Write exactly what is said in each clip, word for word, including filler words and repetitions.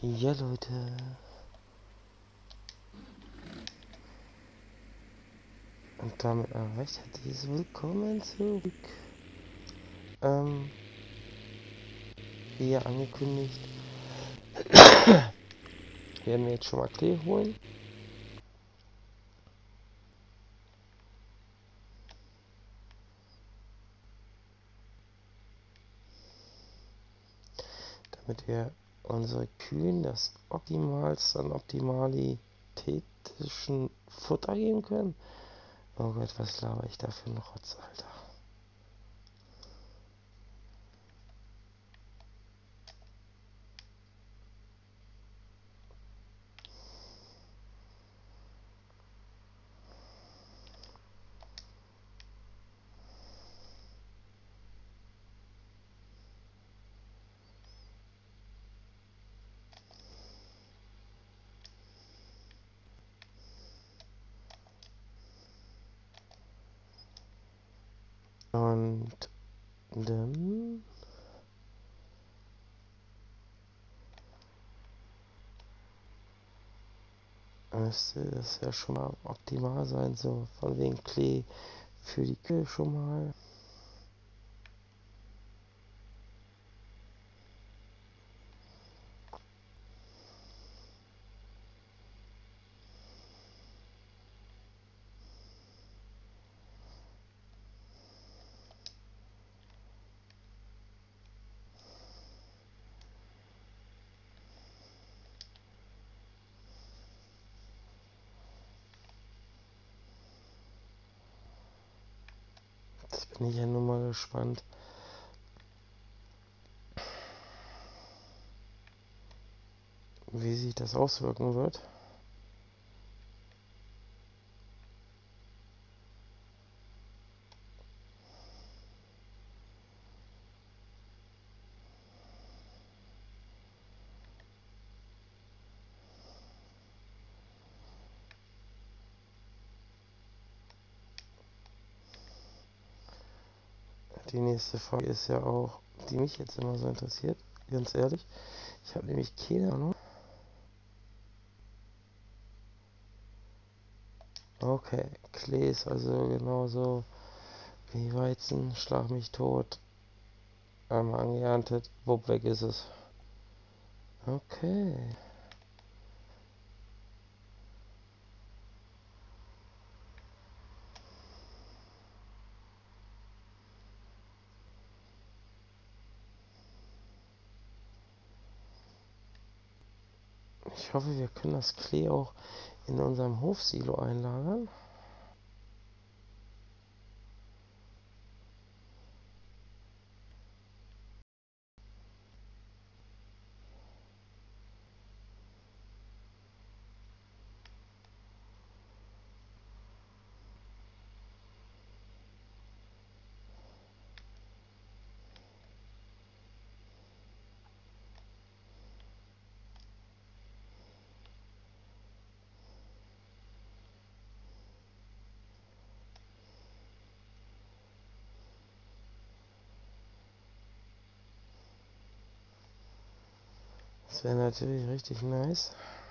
Ja, Leute. Und damit erreicht hat dieses Willkommen zurück. Ähm, wie ja angekündigt, werden wir jetzt schon mal Klee holen. Damit wir unsere Kühen das optimalste an optimalitätischen Futter geben können. Oh Gott, was laber ich da für einen Rotz, Alter. Und dann müsste das ja schon mal optimal sein, so von wegen Klee für die Kühe schon mal. Jetzt bin ich ja nur mal gespannt, wie sich das auswirken wird. Die nächste Frage ist ja auch, die mich jetzt immer so interessiert, ganz ehrlich. Ich habe nämlich keine Ahnung. Okay, Klee ist also genauso wie Weizen, schlag mich tot, einmal angeerntet, wupp, weg ist es. Okay. Ich hoffe, wir können das Klee auch in unserem Hofsilo einlagern. Das wäre natürlich richtig nice.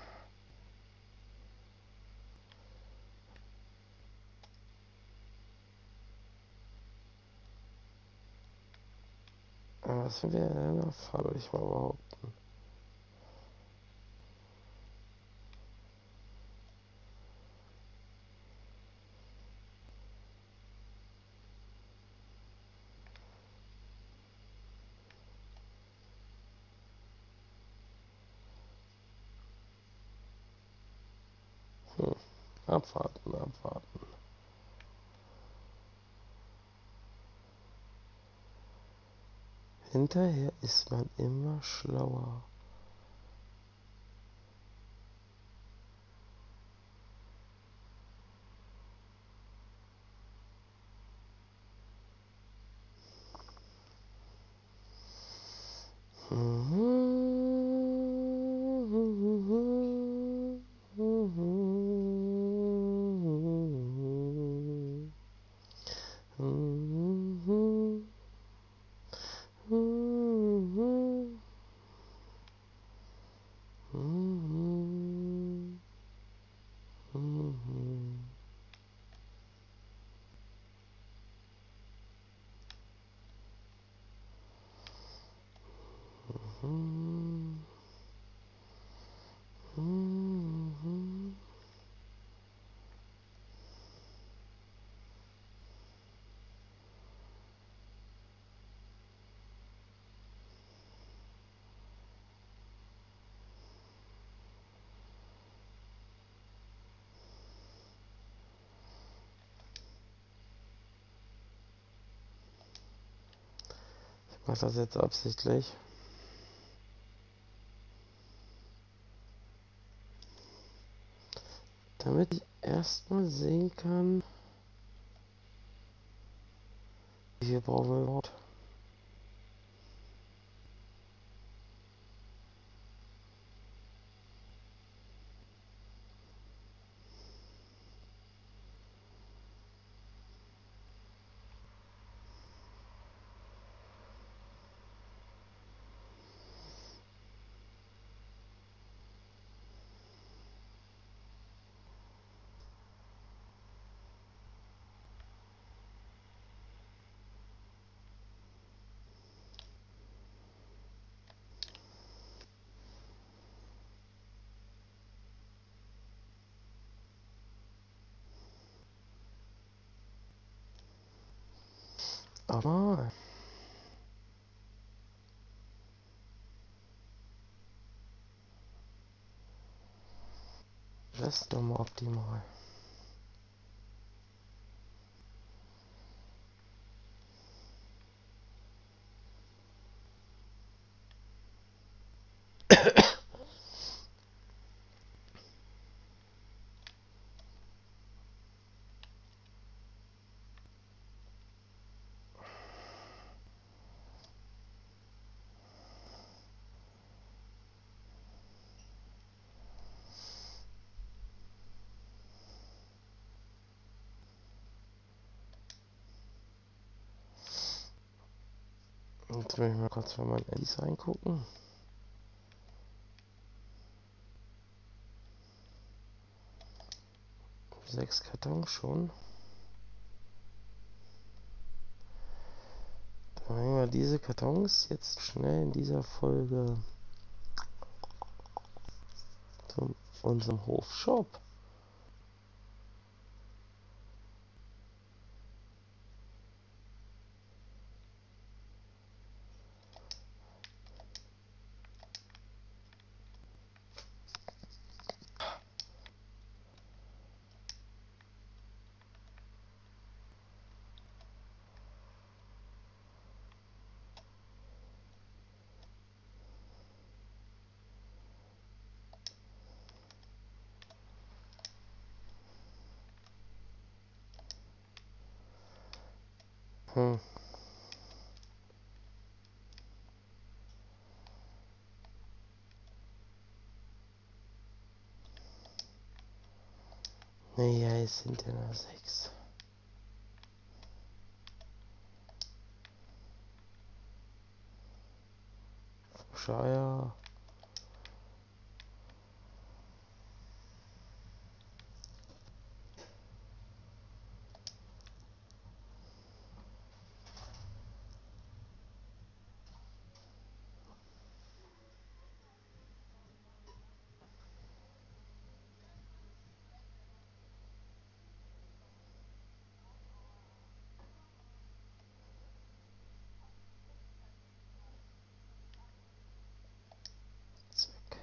Aber was wäre denn der Fall, würde ich mal behaupten. Hm. Abwarten, abwarten. Hinterher ist man immer schlauer. Mhm. Mhm. Mhm. Mhm. Ich mache das jetzt absichtlich, damit ich erstmal sehen kann, wie viel brauchen wir überhaupt. Aber das ist doch mal optimal. Jetzt will ich mal kurz bei meinen Eddies reingucken. Sechs Kartons schon. Dann bringen wir diese Kartons jetzt schnell in dieser Folge zu unserem Hofshop. Hm. Naja, es sind ja nur sechs. Scheier. Zack.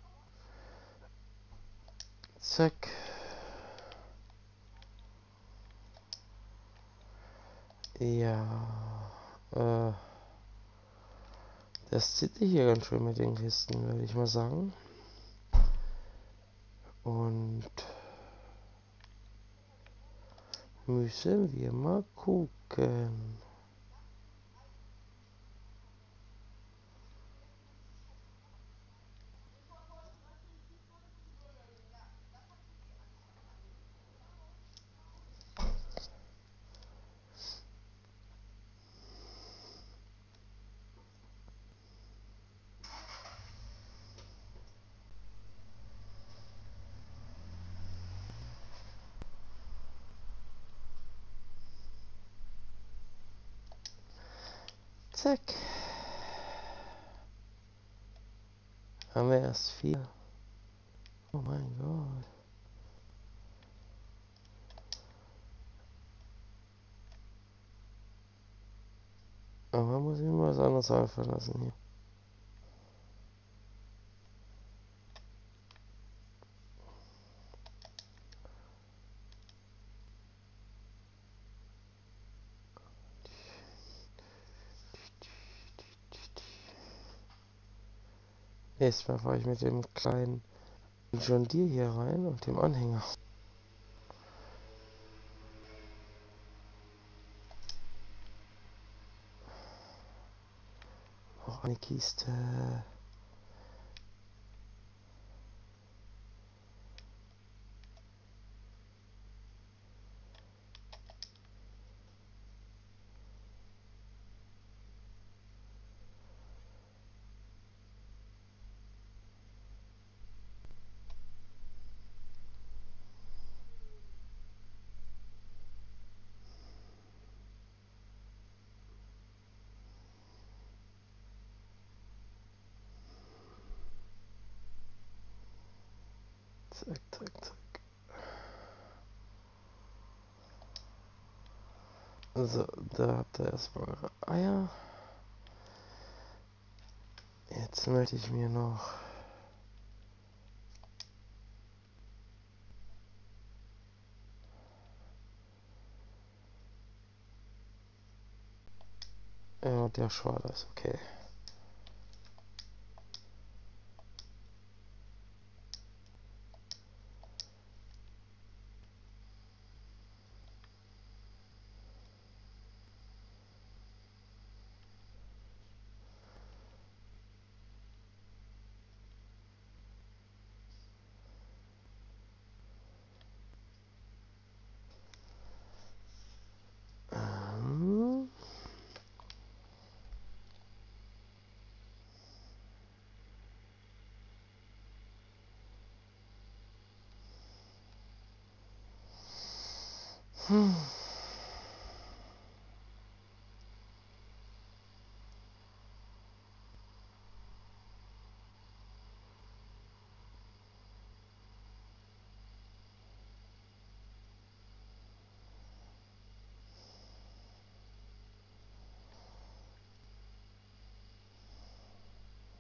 Zack. Ja, äh, das zieht sich hier ganz schön mit den Kisten, würde ich mal sagen. Und müssen wir mal gucken. Zack. Haben wir erst vier. Oh mein Gott. Aber muss ich mir was anderes einfallen lassen hier. Nächstes Mal fahre ich mit dem kleinen John Deere hier rein und dem Anhänger. Noch eine Kiste. Zack, zack, zack. So, da habt ihr erstmal eure Eier. Jetzt möchte ich mir noch ja, der Schwader ist okay. Ähm, hm.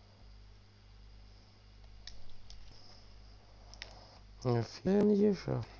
Ja, viel nicht geschafft.